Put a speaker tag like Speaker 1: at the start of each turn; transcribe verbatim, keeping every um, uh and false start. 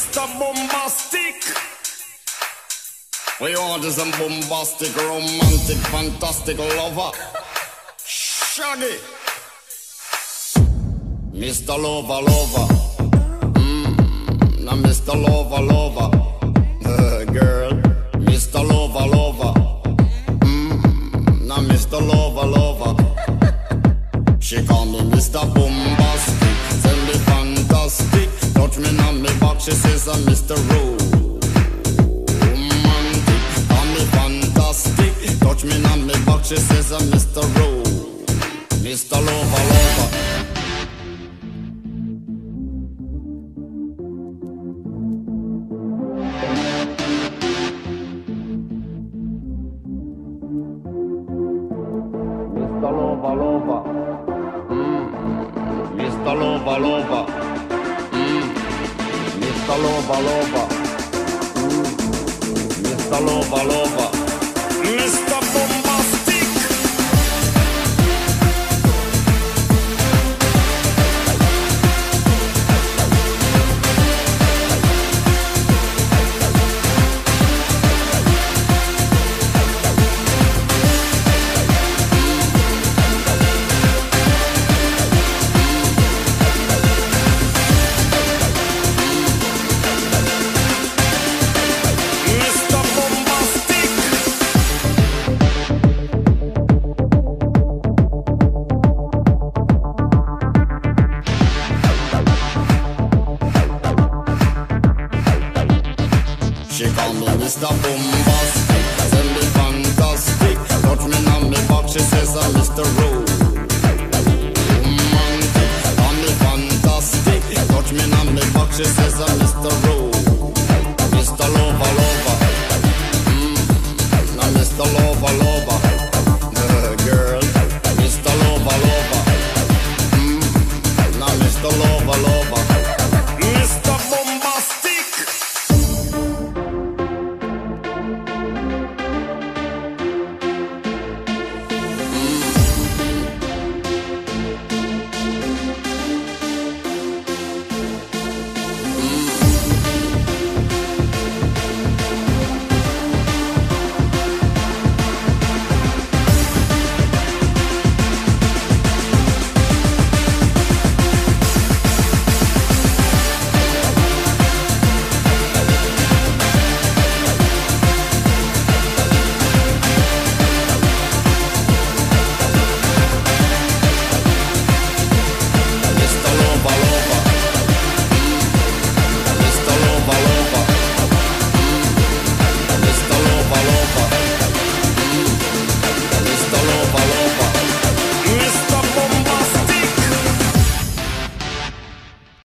Speaker 1: Mister Bombastic. We order some bombastic, romantic, fantastic lover. Shaggy. Mister Lover, lover. Mmm, now Mister Lover, lover. Uh, girl, Mister Lover, lover. Mmm, now Mister Lover, lover. She call me Mister Bombastic, tell me fantastic. Touch me on me back, she says I'm Mister Romantic. Call me fantastic, touch me on me back, she says I'm Mister Ro, Mister Lover, lover. Mister Lover, lover. Mister Lover, lover. Mm. Mister Lover, lover. Mm. Mister Lover, lover. Mister Bombastic. She call me Mister Bombastic, tell me fantastic. Touch me on me back, she says I'm Mister Romantic. Call me fantastic, touch me on me back, she says I'm Mister Ro, Mister Lover, lover. Mmm, now Mister Lover, lover. Uh, girl, Mister Lover, lover. Mmm, now Mister Lover, lover.